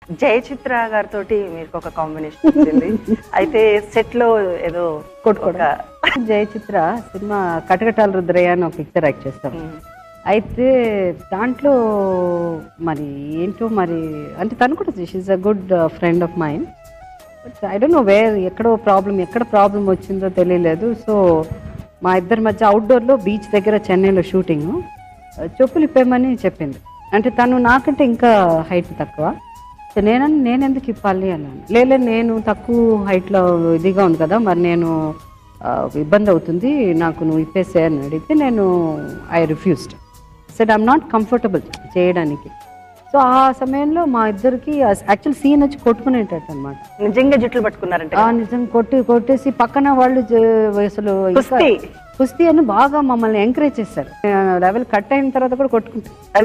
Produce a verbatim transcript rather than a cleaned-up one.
జయచిత్ర గారితో మీకు ఒక కాంబినేషన్ వచ్చింది అయితే సెట్ లో ఏదో కొట్టుకోడా జయచిత్ర సినిమా కటకటాల రుద్రయ్య అని ఒక పిక్చర్ యాక్ట్ చేస్తాం. అయితే దాంట్లో మరి ఏంటో మరి అంటే తను కూడా షీఈ్ a good friend of mine. But I don't know where ఎక్కడో ప్రాబ్లం ఎక్కడ ప్రాబ్లం వచ్చిందో తెలియలేదు. సో మా ఇద్దరి మధ్య అవుట్డోర్లో బీచ్ దగ్గర చెన్నైలో షూటింగ్ చెప్పులు ఇప్పేమని చెప్పింది. అంటే తను నాకంటే ఇంకా హైట్ తక్కువ. సో నేనని నేను ఎందుకు ఇప్పాలి అన్నాను. లేదు నేను తక్కువ హైట్లో ఇదిగా ఉంది కదా మరి నేను ఇబ్బంది అవుతుంది నాకు నువ్వు ఇప్పేసే అని అడిగితే నేను I refused. Said I'm not comfortable చేయడానికి. సో ఆ సమయంలో మా ఇద్దరికి యాక్చువల్ సీన్ వచ్చి కొట్టుకునేటట్టు అనమాట. నిజంగా జుట్లు పట్టుకున్నారంటే నిజంగా కొట్టి కొట్టేసి పక్కన వాళ్ళు అసలు కుస్తీ అని బాగా మమ్మల్ని ఎంకరేజ్ చేశారు. లెవెల్ కట్ అయిన తర్వాత కూడా కొట్టుకుంటారు.